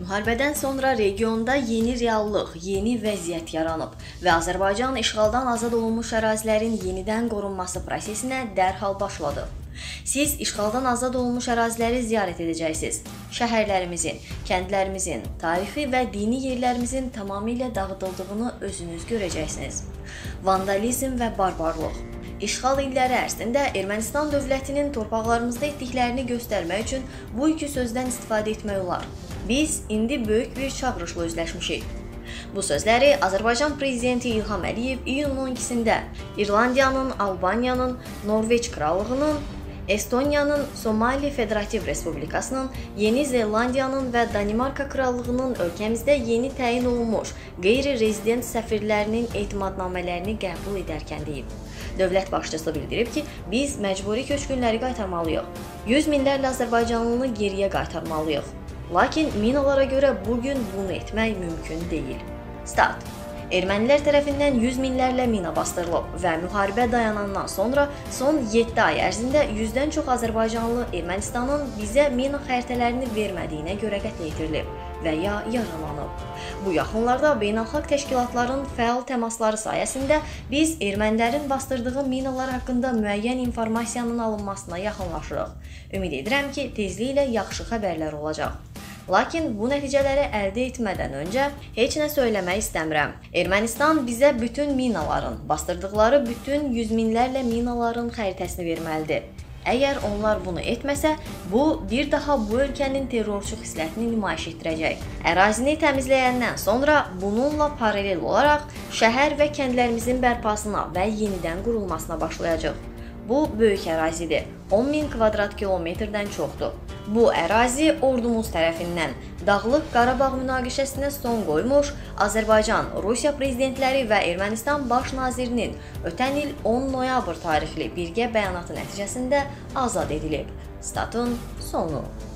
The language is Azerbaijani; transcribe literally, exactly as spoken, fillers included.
Müharibədən sonra regionda yeni reallıq, yeni vəziyyət yaranıb və Azərbaycan işğaldan azad olunmuş ərazilərin yenidən qorunması prosesinə dərhal başladı. Siz işğaldan azad olunmuş əraziləri ziyarət edəcəksiniz. Şəhərlərimizin, kəndlərimizin, tarixi və dini yerlərimizin tamamilə dağıdıldığını özünüz görəcəksiniz. Vandalizm və barbarlıq. İşğal illəri ərzində Ermənistan dövlətinin torpaqlarımızda etdiklərini göstərmək üçün bu iki sözdən istifadə etmək olar. Biz indi böyük bir çağırışla üzləşmişik. Bu sözləri Azərbaycan Prezidenti İlham Əliyev iyunun on ikisində İrlandiyanın, Albaniyanın, Norveç Krallığının, Estoniyanın, Somali Federativ Respublikasının, Yeni Zelandiyanın və Danimarka Krallığının ölkəmizdə yeni təyin olunmuş qeyri-rezident səfirlərinin etimadnamələrini qəbul edərkən deyib. Dövlət başçısı bildirib ki, biz məcburi köçkünləri qaytarmalıyıq. yüz minlərlə Azərbaycanlını geriyə qaytarmalıyıq. Lakin minalara görə bugün bunu etmək mümkün deyil. Stat. Ermənilər tərəfindən yüz minlərlə mina bastırılıb və müharibə dayanandan sonra son yeddi ay ərzində yüzdən çox Azərbaycanlı Ermənistanın bizə mina xəritələrini vermədiyinə görə qətlə yetirilib və ya yaralanıb. Bu yaxınlarda beynəlxalq təşkilatların fəal təmasları sayəsində biz ermənilərin bastırdığı minalar haqqında müəyyən informasiyanın alınmasına yaxınlaşırıq. Ümid edirəm ki, tezliklə yaxşı xəbərlər olacaq. Lakin bu nəticələri əldə etmədən öncə heç nə söyləmək istəmirəm. Ermənistan bizə bütün minaların, bastırdıqları bütün yüz minlərlə minaların xəritəsini verməlidir. Əgər onlar bunu etməsə, bu bir daha bu ölkənin terrorçu xislətini nümayiş etdirəcək. Ərazini təmizləyəndən sonra bununla paralel olaraq şəhər və kəndlərimizin bərpasına və yenidən qurulmasına başlayacaq. Bu böyük ərazidir. on min kvadrat kilometrdən çoxdur. Bu ərazi ordumuz tərəfindən Dağlıq Qarabağ münaqişəsinə son qoymuş Azərbaycan, Rusiya prezidentləri və Ermənistan baş nazirinin ötən il on noyabr tarixli birgə bəyanatı nəticəsində azad edilib. Statın sonu.